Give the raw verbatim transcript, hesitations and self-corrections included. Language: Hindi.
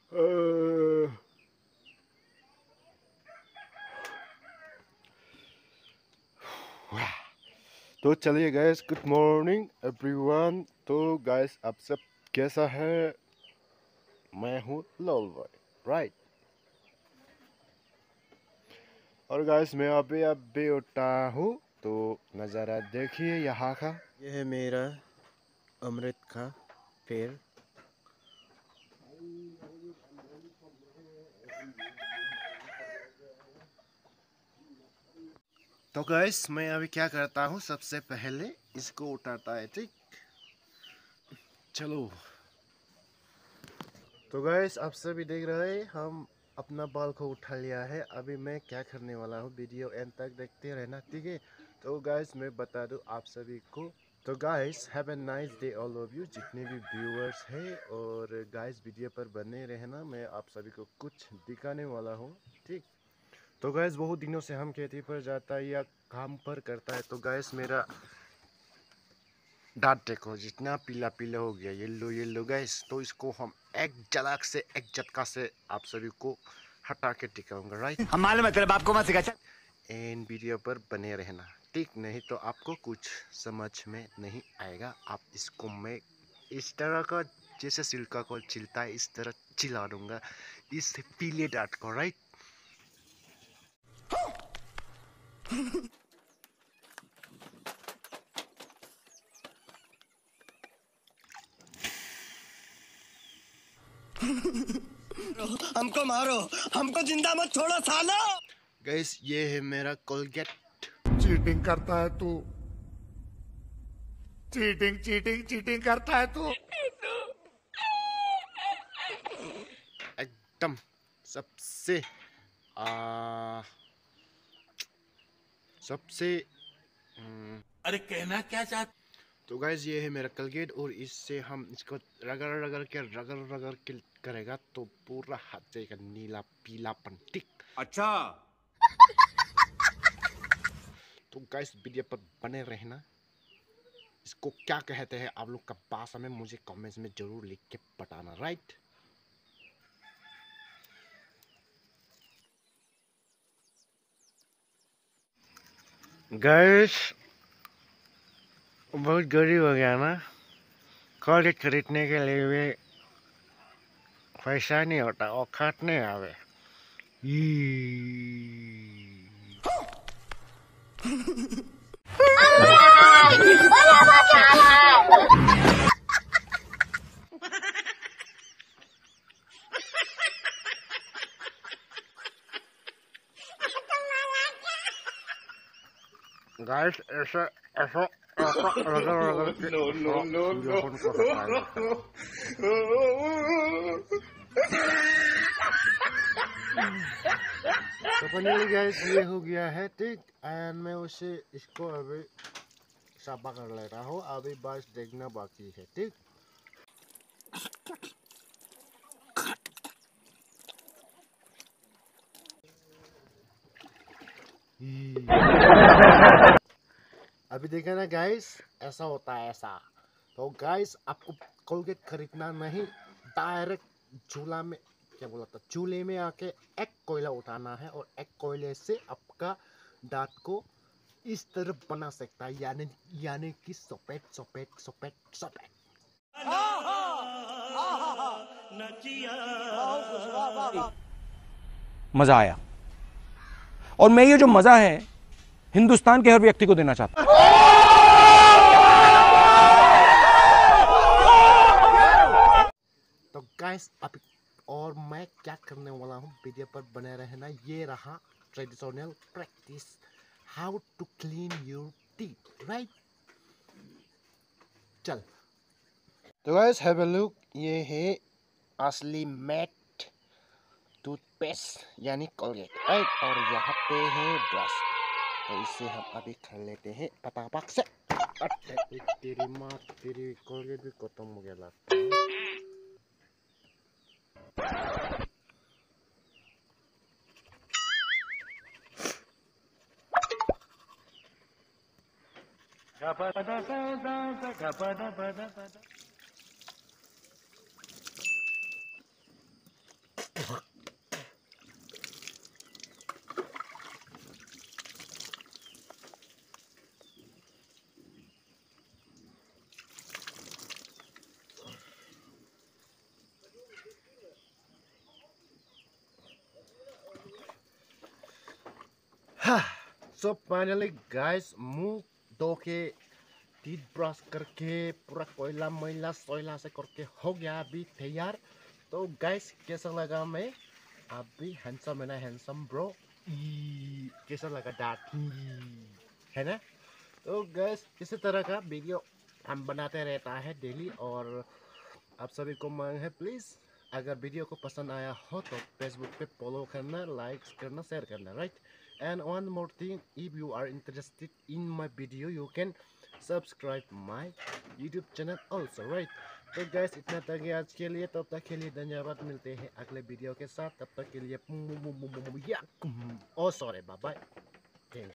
अह, तो चलिए गैस, गुड मॉर्निंग एवरीवन। तो गैस आप सब कैसा है? मैं हूँ लोल बॉय, राइट। और गैस मैं अभी अभी उठा हूँ, तो नज़ारा देखिए यहाँ का। यह है मेरा अमृत का पेड़। तो गैस मैं अभी क्या करता हूँ, सबसे पहले इसको उठाता है, ठीक। चलो। तो गैस आप सभी देख रहे हैं, हम अपना बाल को उठा लिया है। अभी मैं क्या करने वाला हूँ, वीडियो एंड तक देखते रहना, ठीक है। तो गैस मैं बता दूँ आप सभी को। तो guys have a nice day all of you, जितने भी व्यूअर्स हैं। और गाइस वीडियो पर बने रहना, मैं आप सभी को कुछ दिखाने वाला हूँ, ठीक। तो गाइस बहुत दिनों से हम खेती पर जाता है या काम पर करता है। तो गाइस मेरा दांत देखो, जितना पीला पीला हो गया, येलो येलो गाइस। तो इसको हम एक झलक से, एक झटका से आप सभी को हटा के दिखाऊंगा, राइट। हम मालूम है तेरे बाप को मत सिखा। एंड वीडियो पर बने रहना, ठीक। नहीं तो आपको कुछ समझ में नहीं आएगा। आप इसको मैं इस तरह का, जैसे सिल्का को छिलता है, इस तरह चिल्ला दूंगा इस पीले दांत को, राइट। हमको मारो, हमको जिंदा मत छोड़ो सालो। गाइस ये है मेरा कोलगेट। चीटिंग करता है तू, चीटिंग चीटिंग चीटिंग करता है तू। एकदम सबसे आ, सबसे हम्म, अरे कहना क्या चाहते? तो गाइज ये है मेरा कलगेट। और इससे हम इसको रगड़ रगड़ के रगड़ रगड़ के करेगा तो पूरा हाथ जाएगा नीला पीलापन, ठीक। अच्छा तो गाइस वीडियो पर बने रहना। इसको क्या कहते हैं आप लोग का भाषा में, मुझे कमेंट्स में जरूर लिख के बताना, राइट। गाइस बहुत गरीब हो गया ना, कॉलेज खरीदने के लिए भी पैसा नहीं होता, औकात नहीं आवे। गाइस ऐसा ऐसा ऐसा रगड़ रगड़ के no no no no earphone को हटाएगा। तो फाइनली गाइस ये हो गया है, ठीक। एंड मैं उसे इसको अभी साफा कर ले रहा हूँ, अभी बस देखना बाकी है, ठीक। अभी देखा ना गाइस, ऐसा होता है ऐसा। तो गाइस आपको कोलगेट खरीदना नहीं, डायरेक्ट चूल्हा में, क्या बोला था, चूल्हे में आके एक कोयला उठाना है और एक कोयले से आपका दांत को इस तरह बना सकता है, यानी यानी कि सफेद सफेद सफेद सफेद। मजा आया। और मैं ये जो मजा है हिंदुस्तान के हर व्यक्ति को देना चाहता हूं। तो गाइस अब और मैं क्या करने वाला हूँ, वीडियो पर बने रहना। ये रहा traditional practice, how to clean your teeth, right. चल तो गाइस हैव अ लुक, ये है असली मैट टूथपेस्ट यानी कोलगेट, राइट। और यहाँ पे है ब्रश, तो इससे हम अभी कर लेते हैं पटापट से। अरे तेरी माँ, तेरी कोलगेट भी खत्म हो गया लगता है। सो फाइनली गाइस मुंह धो के टीथ ब्रश करके पूरा कोयला मैला सोयला से करके हो गया अभी तैयार। तो गाइस कैसा लगा मैं अभी हैंडसम है ना हैंडसम ब्रो कैसा लगा डार्क है ना। तो गाइस इसी तरह का वीडियो हम बनाते रहता है डेली और आप सभी को मांग है प्लीज़ अगर वीडियो को पसंद आया हो तो फेसबुक पे फॉलो करना लाइक करना शेयर करना right. And one more thing if you are interested in my video you can subscribe my YouTube channel also right. तो गैस इतना तक है आज के लिए तब तक के लिए धन्यवाद मिलते हैं अगले वीडियो के साथ तब तक के लिए ओ सॉरी बाय बाय।